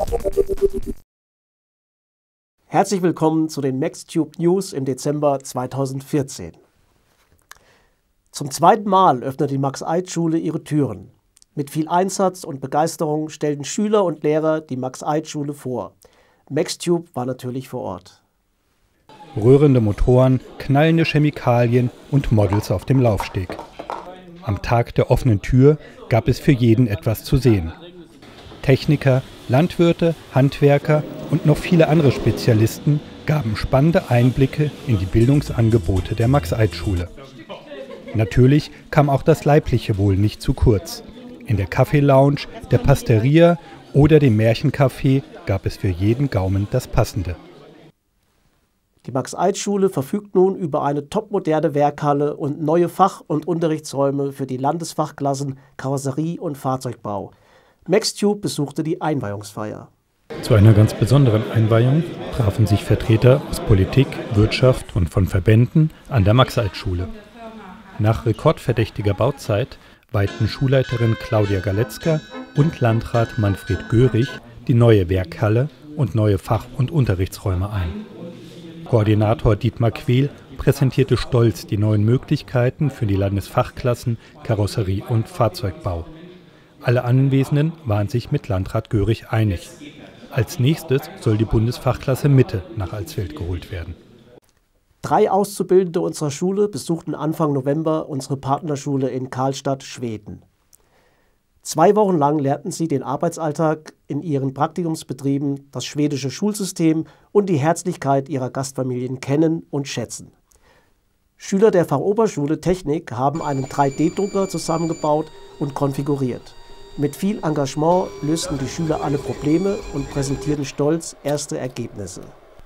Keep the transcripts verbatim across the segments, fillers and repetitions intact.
Herzlich willkommen zu den MaxTube News im Dezember zweitausendvierzehn. Zum zweiten Mal öffnet die Max-Eid-Schule ihre Türen. Mit viel Einsatz und Begeisterung stellten Schüler und Lehrer die Max-Eid-Schule vor. MaxTube war natürlich vor Ort. Rührende Motoren, knallende Chemikalien und Models auf dem Laufsteg. Am Tag der offenen Tür gab es für jeden etwas zu sehen. Techniker, Landwirte, Handwerker und noch viele andere Spezialisten gaben spannende Einblicke in die Bildungsangebote der Max-Eid-Schule. Natürlich kam auch das leibliche Wohl nicht zu kurz. In der Kaffeelounge, der Pasteria oder dem Märchencafé gab es für jeden Gaumen das Passende. Die Max-Eid-Schule verfügt nun über eine topmoderne Werkhalle und neue Fach- und Unterrichtsräume für die Landesfachklassen Karosserie und Fahrzeugbau. MaxTube besuchte die Einweihungsfeier. Zu einer ganz besonderen Einweihung trafen sich Vertreter aus Politik, Wirtschaft und von Verbänden an der Max-Eid-Schule. Nach rekordverdächtiger Bauzeit weihten Schulleiterin Claudia Galetzka und Landrat Manfred Görig die neue Werkhalle und neue Fach- und Unterrichtsräume ein. Koordinator Dietmar Quehl präsentierte stolz die neuen Möglichkeiten für die Landesfachklassen Karosserie und Fahrzeugbau. Alle Anwesenden waren sich mit Landrat Görig einig. Als nächstes soll die Bundesfachklasse Mitte nach Alsfeld geholt werden. Drei Auszubildende unserer Schule besuchten Anfang November unsere Partnerschule in Karlstadt, Schweden. Zwei Wochen lang lernten sie den Arbeitsalltag in ihren Praktikumsbetrieben, das schwedische Schulsystem und die Herzlichkeit ihrer Gastfamilien kennen und schätzen. Schüler der Fachoberschule Technik haben einen drei D Drucker zusammengebaut und konfiguriert. Mit viel Engagement lösten die Schüler alle Probleme und präsentierten stolz erste Ergebnisse.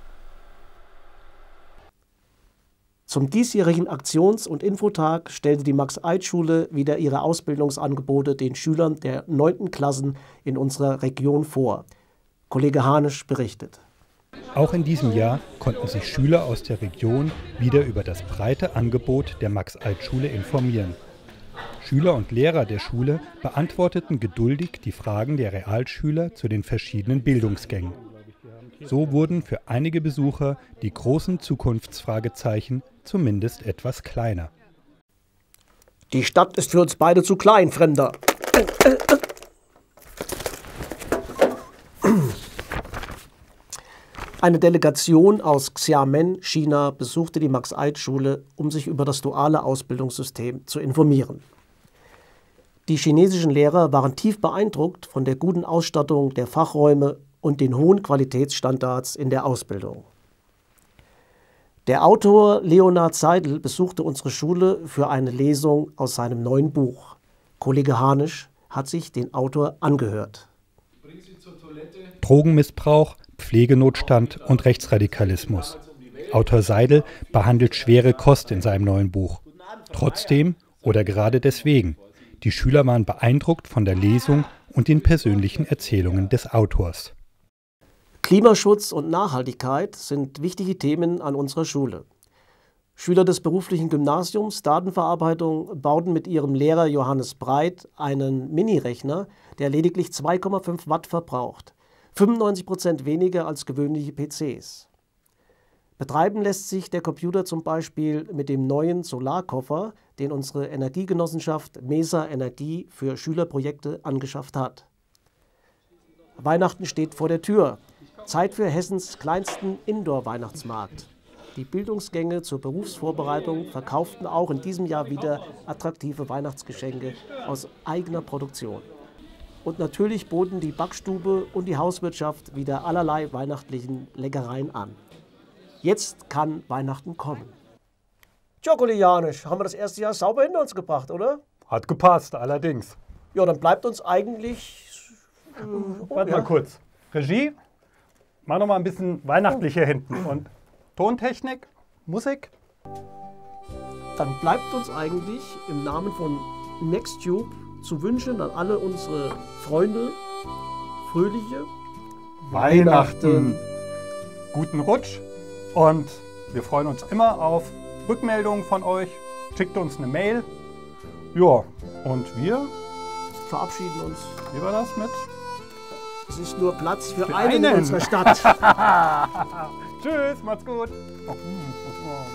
Zum diesjährigen Aktions- und Infotag stellte die Max-Eid-Schule wieder ihre Ausbildungsangebote den Schülern der neunten Klassen in unserer Region vor. Kollege Hanisch berichtet. Auch in diesem Jahr konnten sich Schüler aus der Region wieder über das breite Angebot der Max-Eid-Schule informieren. Schüler und Lehrer der Schule beantworteten geduldig die Fragen der Realschüler zu den verschiedenen Bildungsgängen. So wurden für einige Besucher die großen Zukunftsfragezeichen zumindest etwas kleiner. Die Stadt ist für uns beide zu klein, Fremder. Eine Delegation aus Xiamen, China, besuchte die Max-Eid-Schule, um sich über das duale Ausbildungssystem zu informieren. Die chinesischen Lehrer waren tief beeindruckt von der guten Ausstattung der Fachräume und den hohen Qualitätsstandards in der Ausbildung. Der Autor Leonhard Seidel besuchte unsere Schule für eine Lesung aus seinem neuen Buch. Kollege Hanisch hat sich den Autor angehört. Drogenmissbrauch, Pflegenotstand und Rechtsradikalismus. Autor Seidel behandelt schwere Kost in seinem neuen Buch. Trotzdem oder gerade deswegen, die Schüler waren beeindruckt von der Lesung und den persönlichen Erzählungen des Autors. Klimaschutz und Nachhaltigkeit sind wichtige Themen an unserer Schule. Schüler des beruflichen Gymnasiums Datenverarbeitung bauten mit ihrem Lehrer Johannes Breit einen Minirechner, der lediglich zwei Komma fünf Watt verbraucht, fünfundneunzig Prozent weniger als gewöhnliche P Cs. Betreiben lässt sich der Computer zum Beispiel mit dem neuen Solarkoffer, den unsere Energiegenossenschaft Mesa Energie für Schülerprojekte angeschafft hat. Weihnachten steht vor der Tür. Zeit für Hessens kleinsten Indoor-Weihnachtsmarkt. Die Bildungsgänge zur Berufsvorbereitung verkauften auch in diesem Jahr wieder attraktive Weihnachtsgeschenke aus eigener Produktion. Und natürlich boten die Backstube und die Hauswirtschaft wieder allerlei weihnachtlichen Leckereien an. Jetzt kann Weihnachten kommen. Tja, Kollege Janisch, haben wir das erste Jahr sauber hinter uns gebracht, oder? Hat gepasst, allerdings. Ja, dann bleibt uns eigentlich... Äh, oh, Warte ja. mal kurz. Regie, mach noch mal ein bisschen weihnachtlicher hinten. Und Tontechnik, Musik. Dann bleibt uns eigentlich im Namen von MaxTube zu wünschen an alle unsere Freunde fröhliche Weihnachten. Guten Rutsch. Und wir freuen uns immer auf Rückmeldungen von euch. Schickt uns eine Mail. Ja, und wir verabschieden uns. Wie war das mit? Es ist nur Platz für, Für einen, einen in unserer Stadt. Tschüss, macht's gut. Oh, oh, oh.